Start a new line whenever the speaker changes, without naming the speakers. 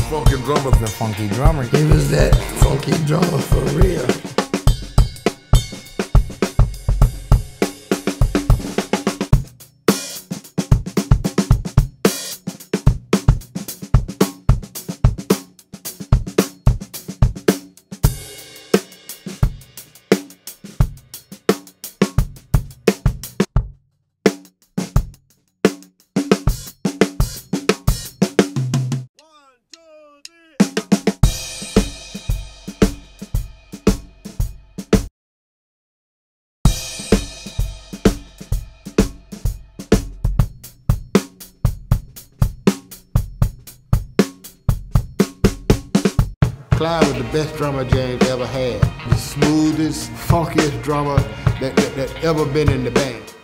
funky drummer.
The funky drummer.
He was that funky drummer for real.
Clyde was the best drummer James ever had. The smoothest, funkiest drummer that ever been in the band.